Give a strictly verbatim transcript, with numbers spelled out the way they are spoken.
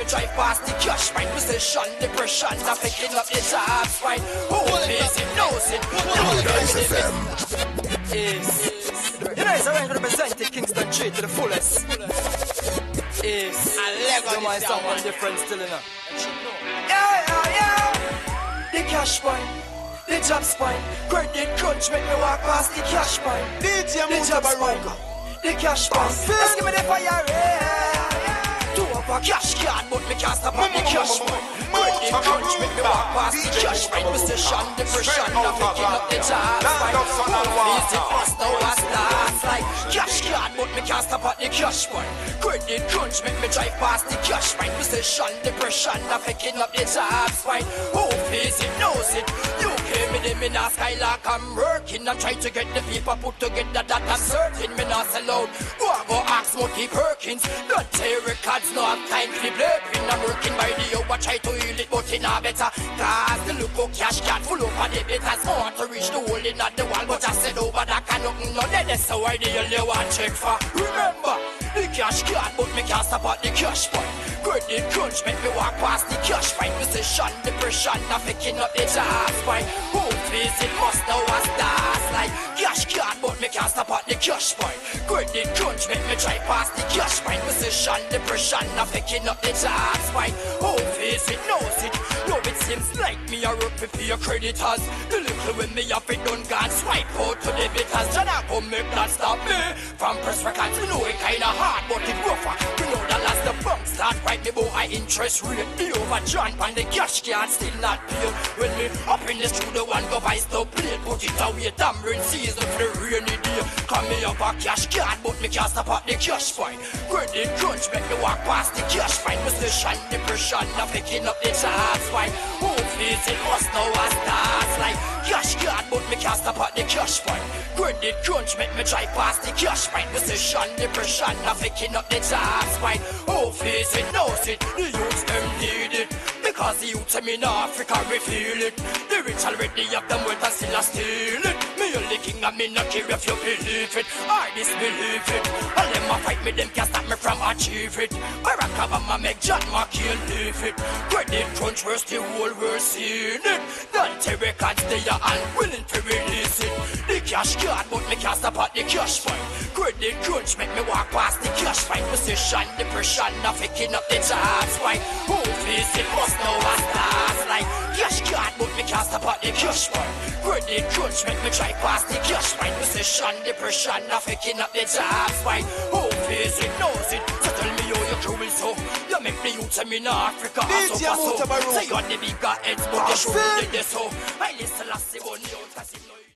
drive past the cash point. Recession, depression, affecting up the jobs, right? Who is it, knows it? Paradise F M. Is you know it's arranged to represent it Kingston Tree to the fullest. Is you might sound different still enough. Yeah, yeah, yeah. The cash point, the job spine, credit crunch make me walk past the cash point. D J Mutabaruka, the cash point. Let's give me the fire. Yeah. Two up a cash card, but me can't stop at the cash point. Credit crunch make me walk past the cash point. Recession, depression, I'm picking up the job spine. Is it us now a stars like cash card, but me can't stop at the cash point. Credit crunch make me drive past the cash point. Recession, depression, I'm picking up the job spine. Who is it, knows it? You came in the me not skylark, I'm working. I'm trying to get the people put together that I'm certain me not sell out. Go and go ask Smokey Perkins. Don't tear records, no have time to be blurring. I'm working by the hour, try to heal it, but it not better. Cause the look of cash card full up of the betters. Want to reach the hole in the wall, but I said over that can nothing. No, that's so I the only one check for. Remember, the cash card, but me can't stop at the cash point. Credit crunch make me walk past the cash point. Recession, depression, I'm picking up the jobs point. Who feels it must know a stars like cash card, but me can't stop at the cash point. Credit crunch make me drive past the cash point. Recession, depression, I'm picking up the jobs point. Who feels it knows it. No, it seems like me a work for your creditors. The little when me up it done gone swipe out to the bitters. John I come make that stop me from press records. We know it kinda hard, but it rougher. We know that last the bank start right me boy I interest rate. The overdrawn and the cash card still not pay. When me up in the studio one go buy stop plate, put it away damn rain season for the rainy day. Come me up a cash card, but me can't stop at the cash point. Credit crunch make me walk past the cash point. Recession, depression, I'm picking up the jobs point. Who feels it must know a stars like cash card, but me can't stop at the cash point. Credit crunch make me drive past the cash point. Recession, depression, I'm picking up the jobs point. Who feels it knows it. The youths them need it. Because the youths them in Africa we feel it. The rich already have them wealth and still a steal it. Me only king and me not care if you believe it or disbelieve it. All them a fight me, them can't stop me from achieve it. Barack Obama make John McCain leave it. Credit crunch worse the whole world seeing it. Dante records they are unwilling to release it. The cash card but me can't stop at the cash point. Credit crunch make me walk past the cash point. Position, depression, not picking up the jobs point. Who feels it must know a stars like cash card but me can't stop at the cash point. Credit crunch make me try past the cash point. Position, depression, not picking up the jobs point. Who feels it knows it. So tell me how you cruel so. You make the youths in Africa so so. Say you are the bigger heads but you show me the so. I listen last one you